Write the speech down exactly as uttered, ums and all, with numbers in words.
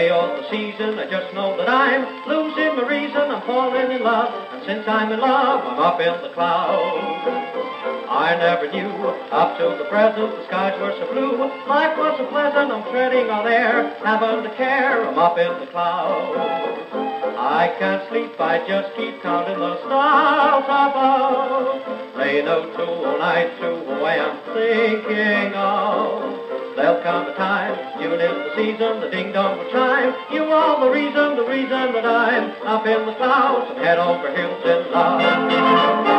day or the season, I just know that I'm losing my reason, I'm falling in love, and since I'm in love, I'm up in the clouds. I never knew, up to the present, the skies were so blue, life was so pleasant, I'm treading on air, haven't a care, I'm up in the clouds. I can't sleep, I just keep counting the stars above. They know too all night through the way I'm thinking of. There'll come a time, June is the season, the ding-dong will chime. You are the reason, the reason that I'm up in the clouds and head over hills in love.